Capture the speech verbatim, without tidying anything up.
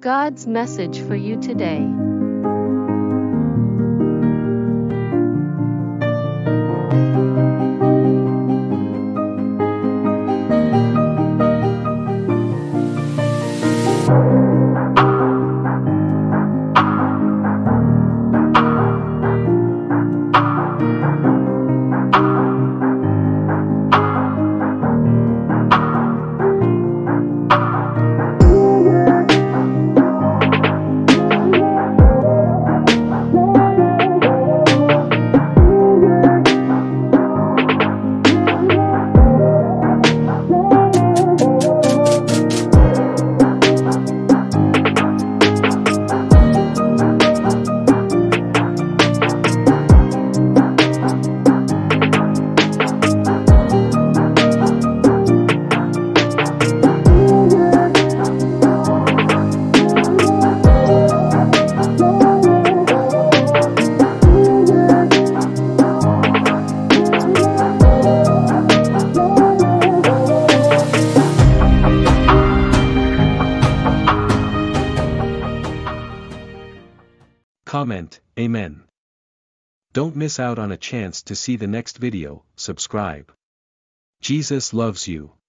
God's message for you today. Comment, Amen. Don't miss out on a chance to see the next video. Subscribe. Jesus loves you.